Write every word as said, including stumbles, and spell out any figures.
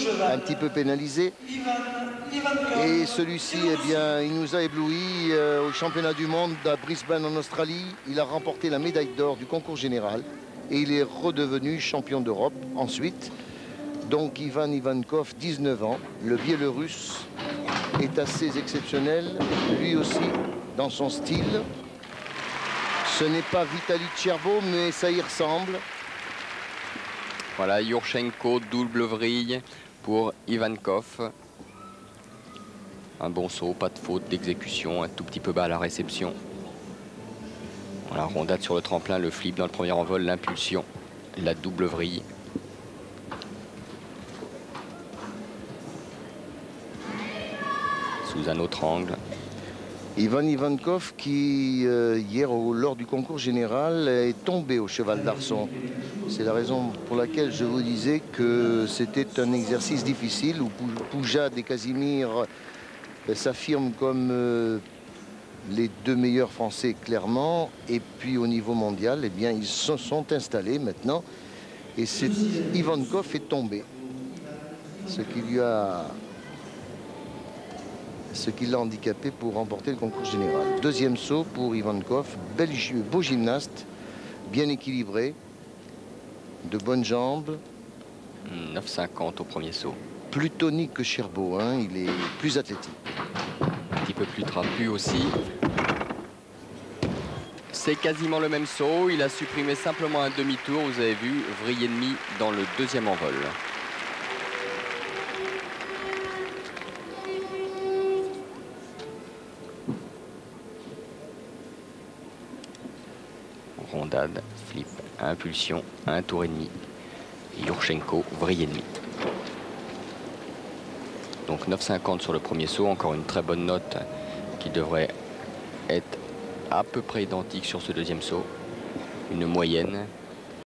un petit peu pénalisé. Et celui-ci, eh bien, il nous a éblouis euh, au championnat du monde à Brisbane en Australie. Il a remporté la médaille d'or du concours général et il est redevenu champion d'Europe ensuite. Donc Ivan Ivankov, dix-neuf ans, le Biélorusse, est assez exceptionnel, lui aussi, dans son style. Ce n'est pas Vitaly Tcherbo, mais ça y ressemble. Voilà, Yurchenko, double vrille pour Ivankov. Un bon saut, pas de faute d'exécution, un tout petit peu bas à la réception. Voilà, rondade sur le tremplin, le flip dans le premier envol, l'impulsion, la double vrille. Sous un autre angle. Ivan Ivankov qui, euh, hier, au, lors du concours général, est tombé au cheval d'arçon. C'est la raison pour laquelle je vous disais que c'était un exercice difficile où Poujade et Casimir euh, s'affirment comme euh, les deux meilleurs Français, clairement. Et puis, au niveau mondial, eh bien, ils se sont installés maintenant. Et c'est Ivankov est tombé. Ce qui lui a... ce qui l'a handicapé pour remporter le concours général. Deuxième saut pour Ivankov, bel, beau gymnaste, bien équilibré, de bonnes jambes. neuf cinquante au premier saut. Plus tonique que Tcherbo, hein, il est plus athlétique. Un petit peu plus trapu aussi. C'est quasiment le même saut, il a supprimé simplement un demi-tour, vous avez vu, vrille et demi dans le deuxième envol. Rondade, flip, impulsion, un tour et demi. Yurchenko, vrille et demi. Donc neuf cinquante sur le premier saut, encore une très bonne note qui devrait être à peu près identique sur ce deuxième saut. Une moyenne